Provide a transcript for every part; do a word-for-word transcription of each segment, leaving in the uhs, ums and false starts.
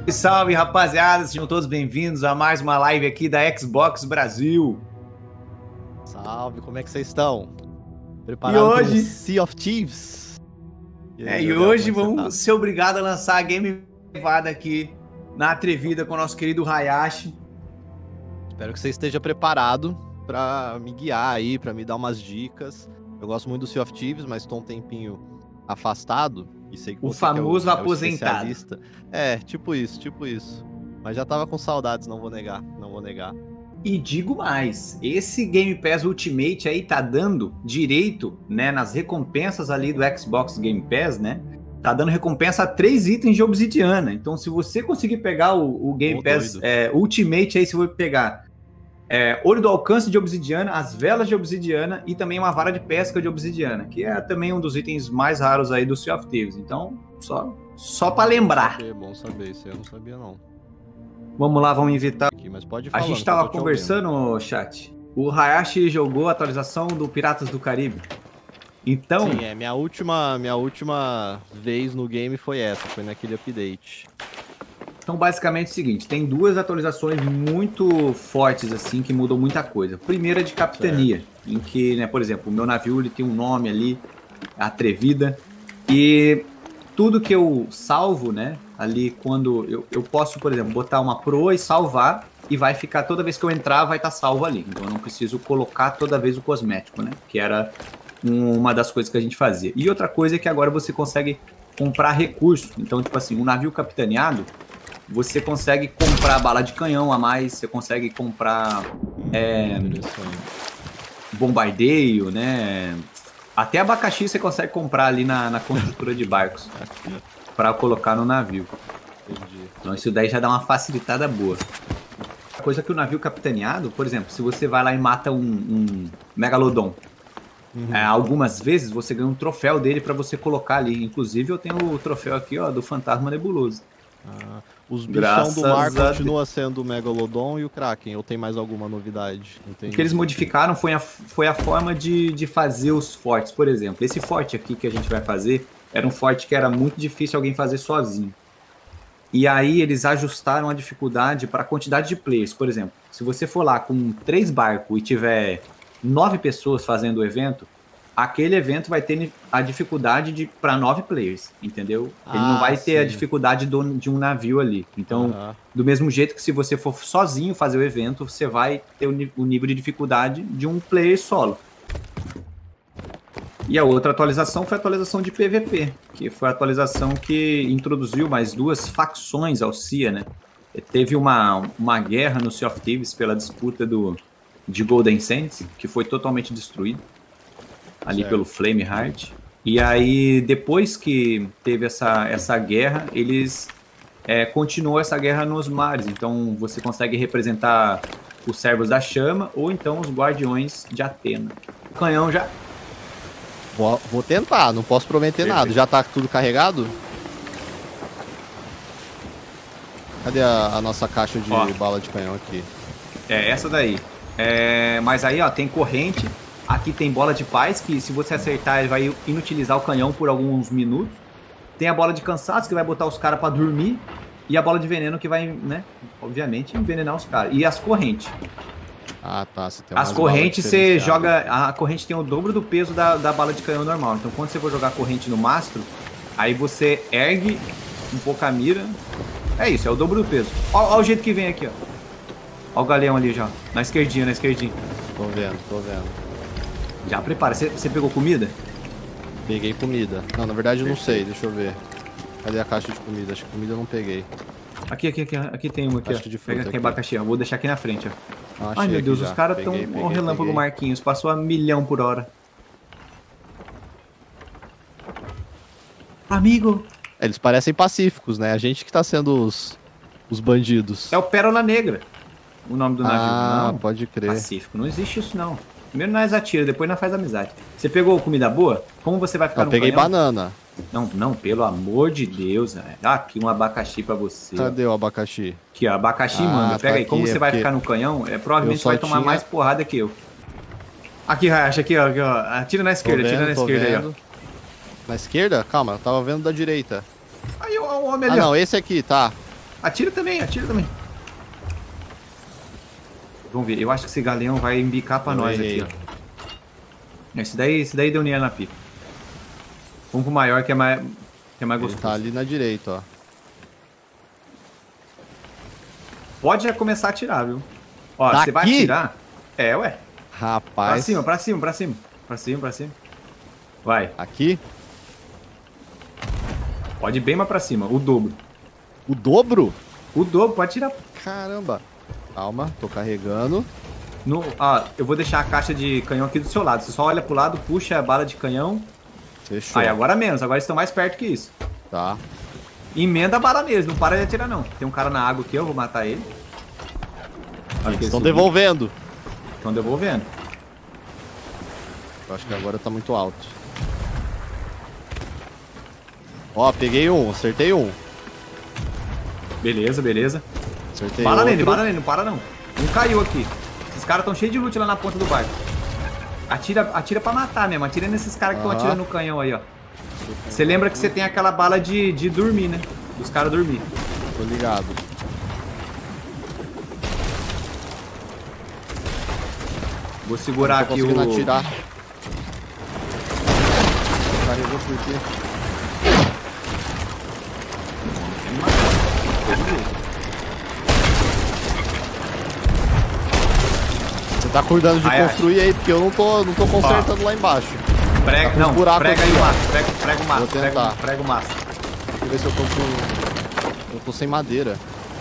Salve, rapaziada, sejam todos bem-vindos a mais uma live aqui da Xbox Brasil. Salve, como é que vocês estão? Preparados e hoje... Sea of Thieves? E, aí, é, e hoje vamos tá? ser obrigados a lançar a game privada aqui na Atrevida com o nosso querido Hayashi. Espero que você esteja preparado para me guiar aí, para me dar umas dicas. Eu gosto muito do Sea of Thieves, mas estou um tempinho afastado. E sei que o você famoso que é o, aposentado. É, é, tipo isso, tipo isso. Mas já tava com saudades, não vou negar, não vou negar. E digo mais, esse Game Pass Ultimate aí tá dando direito, né, nas recompensas ali do Xbox Game Pass, né? Tá dando recompensa a três itens de obsidiana. Então, se você conseguir pegar o, o Game oh, Pass é, Ultimate aí, você vai pegar é, olho do alcance de obsidiana, as velas de obsidiana e também uma vara de pesca de obsidiana, que é também um dos itens mais raros aí do Sea of Thieves. Então, só, só pra lembrar. É bom saber, isso eu não sabia não. Vamos lá, vamos invitar. Aqui, mas pode a gente tava conversando, chat. O Hayashi jogou a atualização do Piratas do Caribe. Então... Sim, é, minha última, minha última vez no game foi essa, foi naquele update. Então, basicamente é o seguinte, tem duas atualizações muito fortes, assim, que mudam muita coisa. Primeira é de capitania, certo. Em que, né, por exemplo, o meu navio ele tem um nome ali, Atrevida, e tudo que eu salvo, né, ali quando eu, eu posso, por exemplo, botar uma proa e salvar, e vai ficar, toda vez que eu entrar, vai estar salvo ali. Então eu não preciso colocar toda vez o cosmético, né, que era uma das coisas que a gente fazia. E outra coisa é que agora você consegue comprar recurso. Então, tipo assim, um navio capitaneado, você consegue comprar bala de canhão a mais, você consegue comprar é, bombardeio, né? Até abacaxi você consegue comprar ali na, na construtora de barcos para colocar no navio. Entendi. Então isso daí já dá uma facilitada boa. Coisa que o navio capitaneado, por exemplo, se você vai lá e mata um, um megalodon, uhum. é, algumas vezes você ganha um troféu dele para você colocar ali. Inclusive eu tenho o troféu aqui, ó, do Fantasma Nebuloso. Ah, os bichão do mar continua sendo o Megalodon e o Kraken, ou tem mais alguma novidade? O que eles modificaram foi a, foi a forma de, de fazer os fortes, por exemplo. Esse forte aqui que a gente vai fazer era um forte que era muito difícil alguém fazer sozinho. E aí eles ajustaram a dificuldade para a quantidade de players. Por exemplo, se você for lá com três barcos e tiver nove pessoas fazendo o evento, aquele evento vai ter a dificuldade de para nove players, entendeu? Ele ah, não vai ter sim. a dificuldade do, de um navio ali. Então, uhum. do mesmo jeito que se você for sozinho fazer o evento, você vai ter o, o nível de dificuldade de um player solo. E a outra atualização foi a atualização de P V P, que foi a atualização que introduziu mais duas facções ao Sea, né? Teve uma, uma guerra no Sea of Thieves pela disputa do, de Golden Sands, que foi totalmente destruído ali certo. Pelo Flameheart. E aí, depois que teve essa, essa guerra, eles é, continuou essa guerra nos mares. Então, você consegue representar os servos da chama ou então os guardiões de Atena. O canhão já... Vou, vou tentar, não posso prometer Perfeito. Nada. Já tá tudo carregado? Cadê a, a nossa caixa de ó, bala de canhão aqui? É, essa daí. É, mas aí, ó, tem corrente... Aqui tem bola de paz, que se você acertar, ele vai inutilizar o canhão por alguns minutos. Tem a bola de cansaço, que vai botar os caras pra dormir. E a bola de veneno, que vai, né, obviamente, envenenar os caras. E as correntes. Ah, tá. Você tem as correntes, você joga... A corrente tem o dobro do peso da, da bala de canhão normal. Então, quando você for jogar a corrente no mastro, aí você ergue um pouco a mira. É isso, é o dobro do peso. Olha o jeito que vem aqui, ó. Olha o galeão ali já. Na esquerdinha, na esquerdinha. Tô vendo, tô vendo. Já prepara. Você, você pegou comida? Peguei comida. Não, na verdade eu não sei. Deixa eu ver. Cadê a caixa de comida? Acho que comida eu não peguei. Aqui, aqui, aqui. Aqui tem uma aqui, caixa ó. de fruta. Pega aqui abacaxi, ó. Vou deixar aqui na frente, ó. Ah, ai, meu Deus, os já. caras estão... Ó, relâmpago peguei. Marquinhos. Passou a milhão por hora. Amigo. Eles parecem pacíficos, né? A gente que tá sendo os, os bandidos. É o Pérola Negra. O nome do navio. Ah, não, pode crer. Pacífico. Não existe isso, não. Primeiro nós atira, depois nós faz amizade. Você pegou comida boa? Como você vai ficar eu no peguei canhão? Banana. Não, não, pelo amor de Deus. Né? Aqui um abacaxi pra você. Cadê o abacaxi? Aqui, ó, abacaxi, ah, manda. Pega tá aí. Como aqui, você é vai ficar no canhão, é, provavelmente você vai tomar tinha... mais porrada que eu. Aqui, Racha, aqui, ó, aqui, ó. Atira na esquerda, vendo, atira na esquerda vendo. Aí, ó. Na esquerda? Calma, eu tava vendo da direita. Aí, ó, o homem ali, ah, ó. Não, esse aqui, tá. Atira também, atira também. Vamos ver, eu acho que esse galeão vai embicar pra eu nós errei. Aqui, ó. Esse daí, esse daí deu nela na pipa. Vamos pro maior que é mais, que é mais gostoso. Ele tá ali na direita, ó. Pode já começar a atirar, viu? Ó, Daqui? Você vai atirar... É, ué. Rapaz. Pra cima, pra cima, pra cima. Pra cima, pra cima. Vai. Aqui? Pode ir bem mais pra cima, o dobro. O dobro? O dobro, pode tirar. Caramba. Calma, tô carregando. No, ó, eu vou deixar a caixa de canhão aqui do seu lado. Você só olha pro lado, puxa a bala de canhão. Fechou. Aí, agora menos, agora eles estão mais perto que isso. Tá. Emenda a bala neles, não para de atirar não. Tem um cara na água aqui, eu vou matar ele. Eles estão devolvendo. Estão devolvendo. Eu acho que agora tá muito alto. Ó, peguei um, acertei um. Beleza, beleza. Acertei bala outro. nele, bala nele, não para não. Um caiu aqui. Esses caras estão cheios de loot lá na ponta do barco. Atira, atira pra matar mesmo, atira nesses caras que estão atirando no canhão aí, ó. Você lembra que você tem aquela bala de, de dormir, né? Dos caras dormir. Tô ligado. Vou segurar aqui o... atirar. Carregou por quê? Você tá cuidando de ai, construir ai. aí, porque eu não tô, não tô consertando ó. lá embaixo. Prega, tá não, prega aí o maço, prega, prega o maço, prega, prega o maço. Deixa eu ver se eu tô com... Eu tô sem madeira.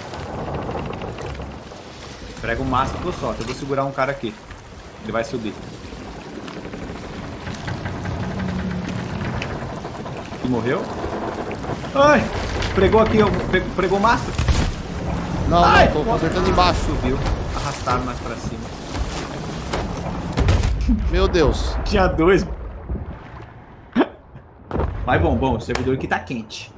Prega o maço que eu solto, eu vou segurar um cara aqui. Ele vai subir. E morreu? Ai! Pregou aqui, pregou, pregou o maço? Não, ai, não, tô consertando embaixo. Subiu, arrastaram mais pra cima. Meu Deus. Tinha dois. Mas bom, bom, o servidor aqui tá quente.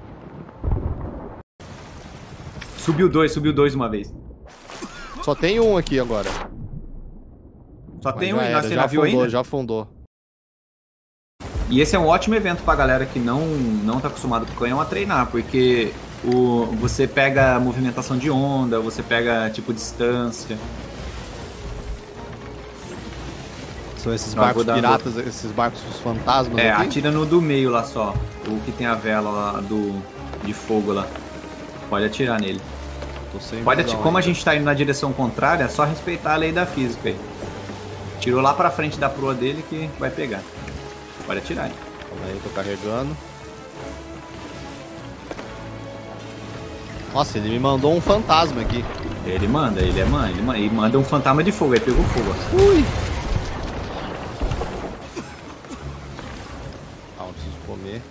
Subiu dois, subiu dois uma vez. Só tem um aqui agora. Só Mas tem um, era, você já viu afundou, ainda? já afundou. E esse é um ótimo evento pra galera que não, não tá acostumado com canhão a treinar, porque o, você pega movimentação de onda, você pega tipo distância. São esses barcos piratas, esses barcos fantasmas É, aqui? atira no do meio lá só, o que tem a vela lá do, de fogo lá. Pode atirar nele. Tô sem Pode atirar, como ainda. a gente tá indo na direção contrária, é só respeitar a lei da física aí. Tirou lá pra frente da proa dele que vai pegar. Pode atirar aí. Calma aí, tô carregando. Nossa, ele me mandou um fantasma aqui. Ele manda, ele é mãe, ele manda, ele manda um fantasma de fogo, aí pegou fogo. Ui! Calma, preciso comer.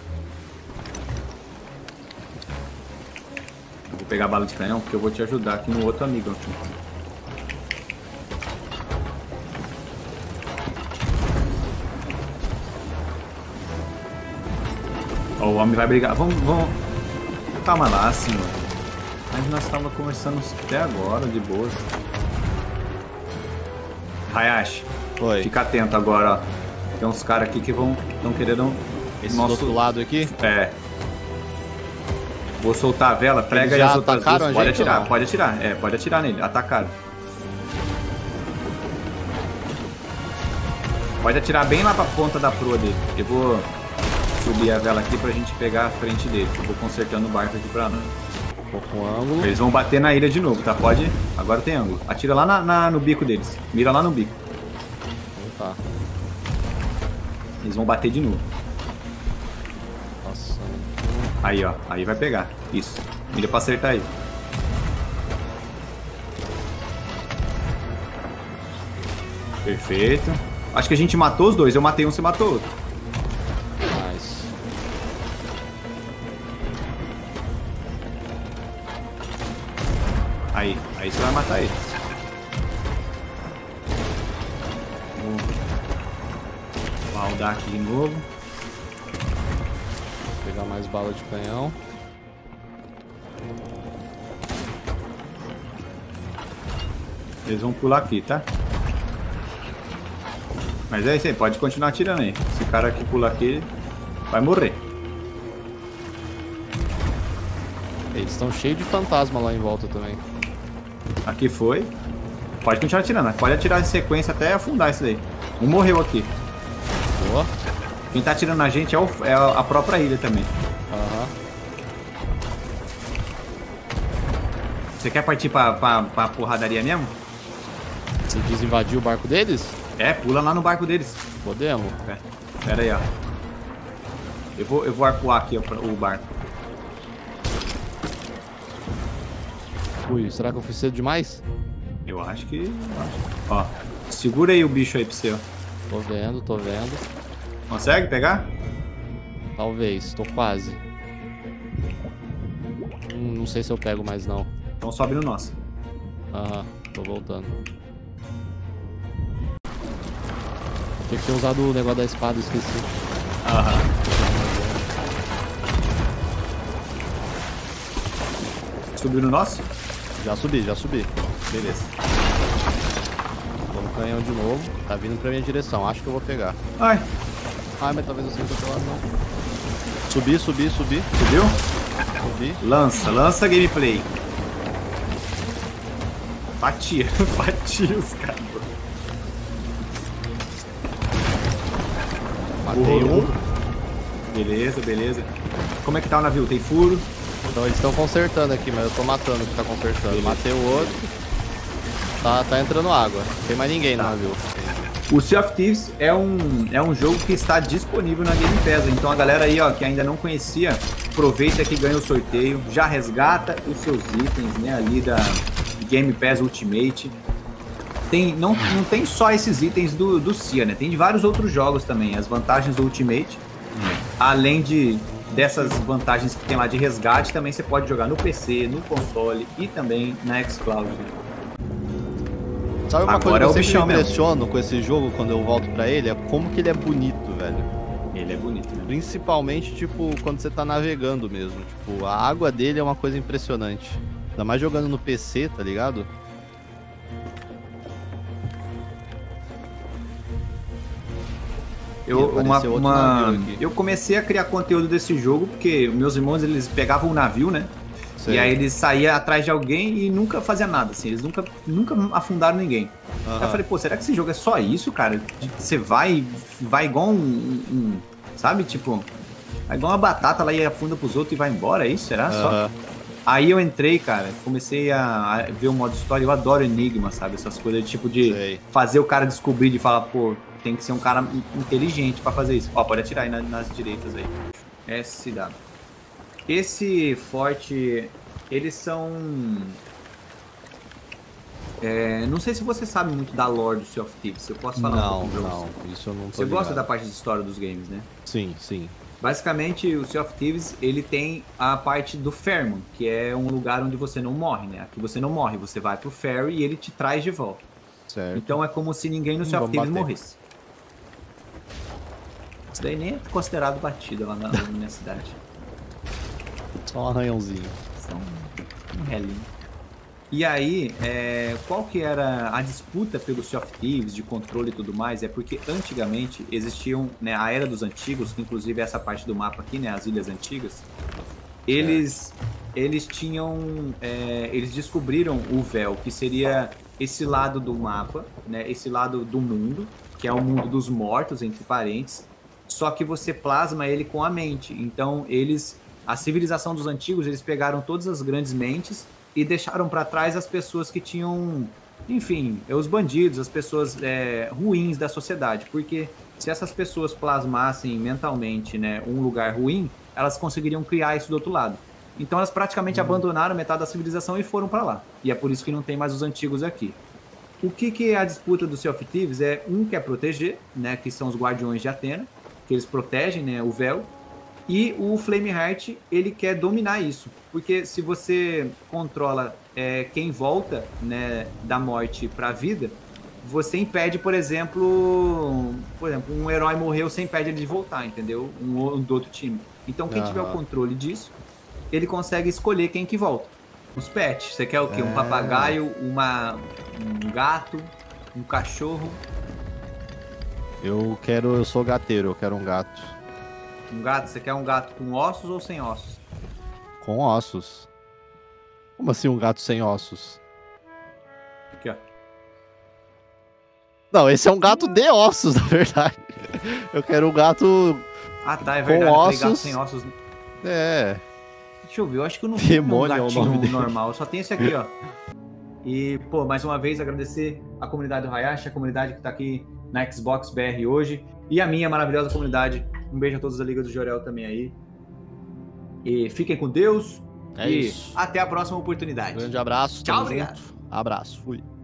Vou pegar a bala de canhão porque eu vou te ajudar aqui no outro amigo aqui. Ó, o homem vai brigar. Vamos, vamos. Calma lá, senhor. Mas nós estávamos conversando até agora, de boa. Hayashi, Oi. Fica atento agora, ó. Tem uns caras aqui que vão estão querendo. Esse nosso... do outro lado aqui? É. Vou soltar a vela, prega aí as outras duas. Pode atirar, pode atirar. É, pode atirar nele. Atacaram. Pode atirar bem lá pra ponta da proa dele. Eu vou subir a vela aqui pra gente pegar a frente dele. Eu vou consertando o barco aqui pra nós. Um pouco ângulo. Eles vão bater na ilha de novo, tá? Pode. Agora tem ângulo. Atira lá na, na, no bico deles. Mira lá no bico. Tá. Eles vão bater de novo. Nossa. Aí, ó. Aí vai pegar. Isso. Mira pra acertar aí. Perfeito. Acho que a gente matou os dois. Eu matei um, você matou outro. Nice. Aí. Aí você vai matar ele. Vou maldar aqui de novo. Vou pegar mais bala de canhão. Eles vão pular aqui, tá? Mas é isso aí, pode continuar atirando aí. Esse cara que pula aqui vai morrer. Eles estão cheios de fantasma lá em volta também. Aqui foi. Pode continuar atirando, pode atirar em sequência até afundar isso daí. Um morreu aqui. Boa. Quem tá atirando na gente é, o, é a própria ilha também. Aham. Você quer partir pra, pra, pra porradaria mesmo? Você quis invadir o barco deles? É, pula lá no barco deles. Podemos. É. Pera aí, ó. Eu vou, eu vou arcoar aqui ó, o barco. Ui, será que eu fui cedo demais? Eu acho que... Eu acho. Ó, segura aí o bicho aí pra você, ó. Tô vendo, tô vendo. Consegue pegar? Talvez, tô quase. Hum, não sei se eu pego mais não. Então sobe no nosso. Aham, tô voltando. Tinha que ter usado o negócio da espada, esqueci. Aham. Subiu no nosso? Já subi, já subi. Beleza. Tô no canhão de novo. Tá vindo pra minha direção, acho que eu vou pegar. Ai. Ai, mas talvez eu sinta pelo lado não. Subi, subi, subi. Subiu? Subi. Lança, lança gameplay. Batia, batia os caras. Matei um. Beleza, beleza. Como é que tá o navio? Tem furo? Então eles estão consertando aqui, mas eu tô matando o que tá consertando. Beleza. Matei o outro. Tá, tá entrando água. Não tem mais ninguém Tá. no navio. O Sea of Thieves é um, é um jogo que está disponível na Game Pass. Então a galera aí, ó, que ainda não conhecia, aproveita que ganha o sorteio, já resgata os seus itens, né, ali da Game Pass Ultimate. Tem, não, não tem só esses itens do, do Sea, né? Tem de vários outros jogos também. As vantagens do Ultimate, além de dessas vantagens que tem lá de resgate, também você pode jogar no P C, no console e também na xCloud. Sabe uma Agora é o coisa que eu sempre bichão me mesmo. impressiono com esse jogo quando eu volto pra ele? É como que ele é bonito, velho. Ele é bonito, né? Principalmente, tipo, quando você tá navegando mesmo. Tipo, a água dele é uma coisa impressionante. Ainda mais jogando no P C, tá ligado? Eu, Ih, uma, apareceu outro uma... navio aqui. eu comecei a criar conteúdo desse jogo porque meus irmãos, eles pegavam um navio, né? Sei. E aí eles saíam atrás de alguém e nunca fazia nada, assim. Eles nunca, nunca afundaram ninguém. Aí eu Aham. falei, pô, será que esse jogo é só isso, cara? De- Você vai, vai igual um, um- um- sabe? Tipo, vai igual uma batata lá e afunda pros outros e vai embora, é isso? Será? Só? Aham. Aí eu entrei, cara, comecei a, a ver o modo história. Eu adoro enigma, sabe? Essas coisas, tipo, de Sei. fazer o cara descobrir, de falar, pô, tem que ser um cara inteligente pra fazer isso. Ó, pode atirar aí na- nas direitas aí. S W. Esse forte, eles são... é, não sei se você sabe muito da lore do Sea of Thieves. Eu posso falar um Não, pouco pra não. você. Isso eu não tô Você gosta ligado. da parte de história dos games, né? Sim, sim. Basicamente, o Sea of Thieves, ele tem a parte do Fairmont, que é um lugar onde você não morre, né? Aqui você não morre, você vai pro ferry e ele te traz de volta. Certo. Então é como se ninguém no Hum, Sea of vamos Thieves bater. morresse. Isso daí nem é considerado batida lá na, na minha cidade. Só um arranhãozinho. São um relinho. E aí, é, qual que era a disputa pelo Sea of Thieves, de controle e tudo mais? É porque antigamente existiam, né, a Era dos Antigos, que inclusive é essa parte do mapa aqui, né, as Ilhas Antigas, eles, eles tinham, é, eles descobriram o véu, que seria esse lado do mapa, né, esse lado do mundo, que é o mundo dos mortos, entre parênteses, só que você plasma ele com a mente. Então, eles, a civilização dos antigos, eles pegaram todas as grandes mentes e deixaram para trás as pessoas que tinham, enfim, os bandidos, as pessoas é, ruins da sociedade, porque se essas pessoas plasmassem mentalmente, né, um lugar ruim, elas conseguiriam criar isso do outro lado. Então elas praticamente uhum. abandonaram metade da civilização e foram para lá. E é por isso que não tem mais os antigos aqui. O que, que é a disputa do Sea of Thieves? É um quer proteger, né, que são os guardiões de Athena, que eles protegem, né, o véu. E o Flameheart, ele quer dominar isso. Porque se você controla é, quem volta, né, da morte para a vida, você impede, por exemplo, por exemplo, um herói morreu, você impede ele de voltar, entendeu? Um, um do outro time. Então quem uhum. tiver o controle disso, ele consegue escolher quem que volta. Os pets, você quer o quê? É. Um papagaio, uma, um gato, um cachorro? Eu quero, eu sou gateiro, eu quero um gato. Um gato, você quer um gato com ossos ou sem ossos? Com ossos. Como assim um gato sem ossos? Aqui, ó. Não, esse é um gato de ossos, na verdade. Eu quero um gato Ah, tá, é com verdade. Eu falei gato ossos. sem ossos. É. Deixa eu ver, eu acho que eu não tenho um Demônio é o gatinho nome dele. normal, só tem esse aqui, ó. E, pô, mais uma vez agradecer a comunidade do Hayashi, a comunidade que tá aqui na Xbox B R hoje, e a minha maravilhosa comunidade. Um beijo a todos da Liga do Jorel também aí. E fiquem com Deus. É e isso. até a próxima oportunidade. Grande abraço. Tchau, tamo obrigado. junto. Abraço. Fui.